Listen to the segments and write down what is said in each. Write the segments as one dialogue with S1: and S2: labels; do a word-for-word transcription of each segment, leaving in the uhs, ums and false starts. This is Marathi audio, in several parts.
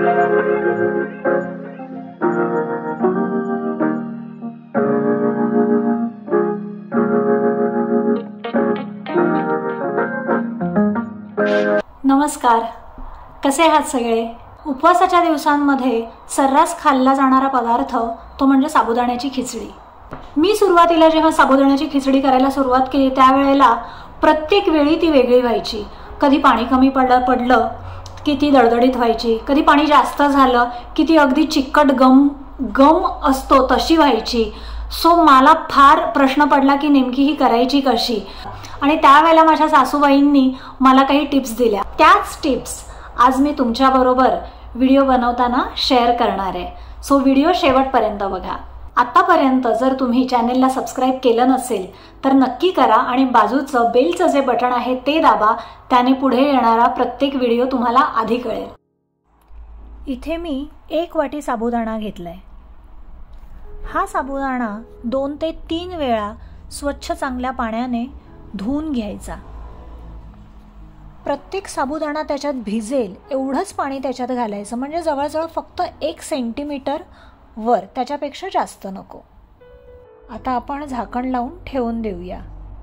S1: नमस्कार, कसे आहात सगळे? उपवासाच्या दिवसांमध्ये सर्रास खाल्ला जाणारा पदार्थ तो म्हणजे साबुदाण्याची खिचडी। मी सुरुवातीला जेव्हा साबुदाण्याची खिचडी करायला सुरुवात केली त्यावेळेला प्रत्येक वेळी ती वेगळी व्हायची। कधी पाणी कमी पडलं पडलं की ती दळदळीत व्हायची, कधी पाणी जास्त झालं की ती अगदी चिकट गम गम असतो तशी व्हायची। सो मला फार प्रश्न पडला की नेमकी ही करायची कशी, आणि त्यावेळेला माझ्या सासूबाईंनी मला काही टिप्स दिल्या। त्याच टिप्स आज मी तुमच्याबरोबर व्हिडिओ बनवताना शेअर करणार आहे। सो व्हिडिओ शेवटपर्यंत बघा। आतापर्यंत जर तुम्ही चॅनलला सबस्क्राइब केलं नसेल तर नक्की करा आणि बाजूचं बेलचं जे बटन आहे ते दाबा, त्याने पुढे येणारा प्रत्येक व्हिडिओ तुम्हाला आधी कळेल। इथे मी एक वाटी साबुदाणा घेतलाय। हा साबुदाणा दोन ते तीन वेळा स्वच्छ चांगल्या पाण्याने धुवून घ्यायचा। प्रत्येक साबुदाणा त्याच्यात भिजेल एवढंच पाणी त्याच्यात घालायचं, म्हणजे जवळजवळ फक्त एक सेंटीमीटर वर, त्याच्यापेक्षा जास्त नको। आता आपण झाकण लावून ठेवून देऊया।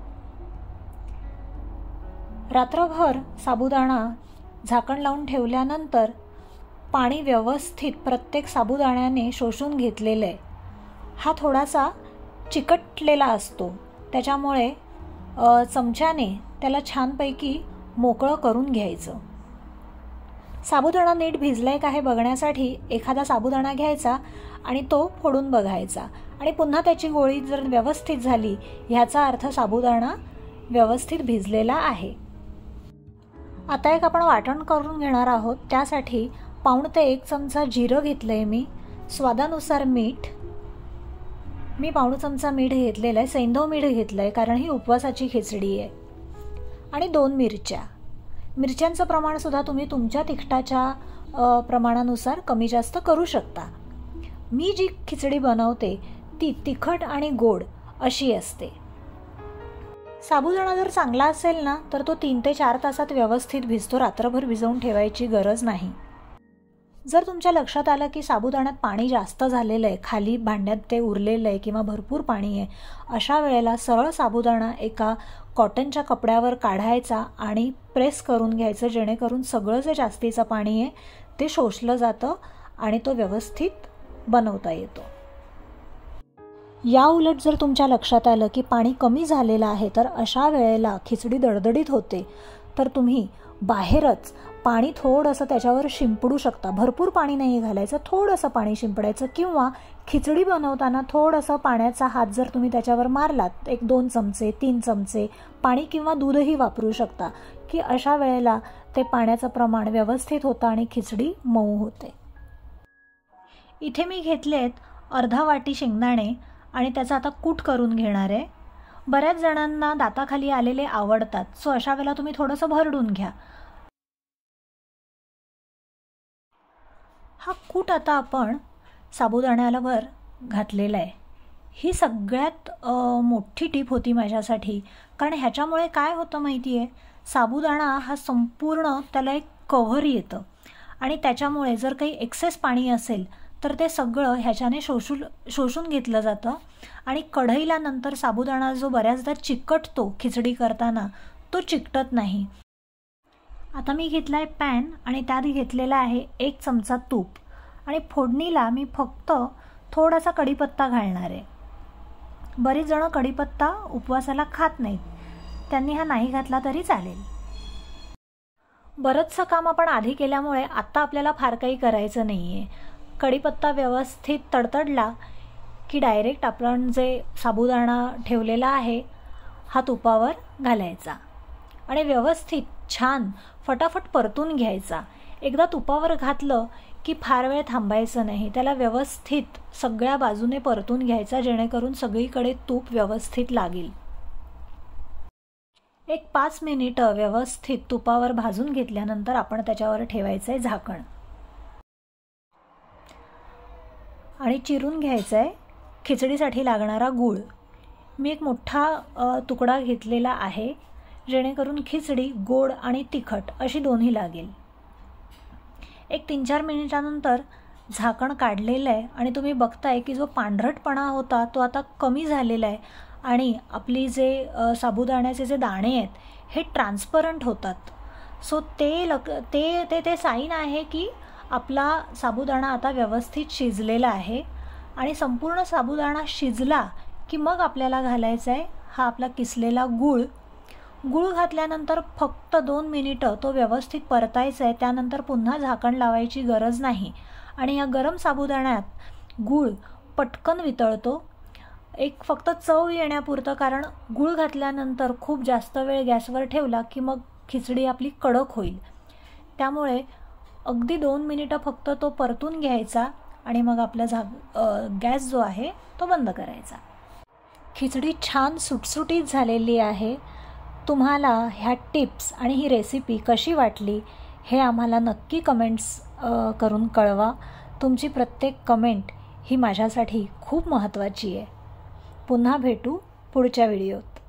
S1: रात्रभर साबुदाणा झाकण लावून ठेवल्यानंतर पाणी व्यवस्थित प्रत्येक साबुदाण्याने शोषून घेतलेलं आहे। हा थोडासा चिकटलेला असतो, त्याच्यामुळे चमच्याने त्याला छानपैकी मोकळं करून घ्यायचं। साबुदाणा नीट भिजलाय का हे बघण्यासाठी एखादा साबुदाणा घ्यायचा आणि तो फोडून बघायचा, आणि पुन्हा त्याची गोळी जर व्यवस्थित झाली ह्याचा अर्थ साबुदाणा व्यवस्थित भिजलेला आहे। आता एक आपण वाटण करून घेणार आहोत। त्यासाठी पाऊण ते एक चमचा जिरं घेतलंय मी, स्वादानुसार मीठ, मी पाऊण चमचा मीठ घेतलेलं आहे, सैंधव मीठ घेतलंय कारण ही उपवासाची खिचडी आहे, आणि दोन मिरच्या। मिरच्यांचं प्रमाण सुद्धा तुम्ही तुमच्या तिखटाच्या प्रमाणानुसार कमी जास्त करू शकता। मी जी खिचडी बनवते ती तिखट आणि गोड अशी असते। साबुदाणा जर चांगला असेल ना तर तो तीन ते चार तासात व्यवस्थित भिजतो, रात्रभर भिजवून ठेवायची गरज नाही। जर तुमच्या लक्षात आलं की साबुदाण्यात पाणी जास्त झालेलं आहे, खाली भांड्यात ते उरलेलं आहे किंवा भरपूर पाणी आहे, अशा वेळेला सरळ साबुदाणा एका कॉटनच्या कपड्यावर काढायचा आणि प्रेस करून घ्यायचं, जेणेकरून सगळं जे जास्तीचं पाणी आहे ते शोषलं जातं आणि तो व्यवस्थित बनवता येतो। या उलट जर तुमच्या लक्षात आलं की पाणी कमी झालेलं आहे तर अशा वेळेला खिचडी दडदडीत होते, तर तुम्ही बाहेरच पाणी थोडंसं त्याच्यावर शिंपडू शकता। भरपूर पाणी नाही घालायचं, थोडंसं पाणी शिंपडायचं, किंवा खिचडी बनवताना थोडंसं पाण्याचा हात जर तुम्ही त्याच्यावर मारलात, एक दोन चमचे तीन चमचे पाणी किंवा दूधही वापरू शकता, की अशा वेळेला ते पाण्याचं प्रमाण व्यवस्थित होतं आणि खिचडी मऊ होते। इथे मी घेतलेत अर्धा वाटी शेंगदाणे आणि त्याचा आता कूट करून घेणार आहे। बऱ्याच जणांना दाताखाली आलेले आवडतात, सो अशा वेळेला तुम्ही थोडंसं भरडून घ्या। हा कूट आता आपण साबुदाण्यावर घातलेला आहे। ही सगळ्यात मोठी टीप होती माझ्यासाठी, कारण ह्याच्यामुळे काय होतं माहिती आहे, साबुदाणा हा संपूर्ण त्याला एक कव्हर येतं, आणि त्याच्यामुळे जर काही एक्सेस पाणी असेल तर ते सगळं ह्याच्याने शोषून शोषून घेतलं जातं, आणि कढईला नंतर साबुदाणा जो बऱ्याचदा चिकटतो खिचडी करताना तो चिकटत नाही। आता मी घेतलाय पॅन आणि त्यात घेतलेला आहे एक चमचा तूप, आणि फोडणीला मी फक्त थोडासा कढीपत्ता घालणार आहे। बरीच जण कढीपत्ता उपवासाला खात नाहीत, त्यांनी हा नाही घातला तरी चालेल। बरंचसं काम आपण आधी केल्यामुळे आता आपल्याला फार काही करायचं नाहीये। कढीपत्ता व्यवस्थित तडतडला की डायरेक्ट आपण जे साबुदाणा ठेवलेला आहे हा तुपावर घालायचा आणि व्यवस्थित छान फटाफट परतून घ्यायचा। एकदा तुपावर घातलं की फार वेळ थांबायचं नाही, त्याला व्यवस्थित सगळ्या बाजूने परतून घ्यायचा, जेणेकरून सगळीकडे तूप व्यवस्थित लागेल। एक पाच मिनिटं व्यवस्थित तुपावर भाजून घेतल्यानंतर आपण त्याच्यावर ठेवायचं आहे झाकण, आणि चिरून घ्यायचं आहे खिचडीसाठी लागणारा गूळ। मी एक मोठा तुकडा घेतलेला आहे, जेणेकरून खिचडी गोड आणि तिखट अशी दोन्ही लागेल। एक तीन चार मिनिटानंतर झाकण काढलेलं आहे आणि तुम्ही बघताय की जो पांढरटपणा होता तो आता कमी झालेला आहे आणि आपली जे साबुदाण्याचे जे दाणे आहेत हे ट्रान्सपरंट होतात. सो ते लक ते ते ते साईन आहे की आपला साबुदाणा आता व्यवस्थित शिजलेला आहे. आणि संपूर्ण साबुदाणा शिजला की मग आपल्याला घालायचा आहे हा आपला किसलेला गूळ. गूळ घातल्यानंतर फक्त दोन मिनिटं तो व्यवस्थित परतायचा आहे. त्यानंतर पुन्हा झाकण लावायची गरज नाही आणि या गरम साबुदाण्यात गूळ पटकन वितळतो. एक फक्त चव येण्यापुरतं, कारण गूळ घातल्यानंतर खूप जास्त वेळ गॅसवर ठेवला की मग खिचडी आपली कडक होईल. त्यामुळे अगदी दोन मिनिटं फक्त तो परतून घ्यायचा आणि मग आपला झा गॅस जो आहे तो बंद करायचा. खिचडी छान सुटसुटीत झालेली आहे. तुम्हाला ह्या टिप्स आणि ही रेसिपी कशी वाटली हे आम्हाला नक्की कमेंट्स करून कळवा. तुमची प्रत्येक कमेंट ही माझ्यासाठी खूप महत्त्वाची आहे. पुन्हा भेटू पुढच्या व्हिडिओत.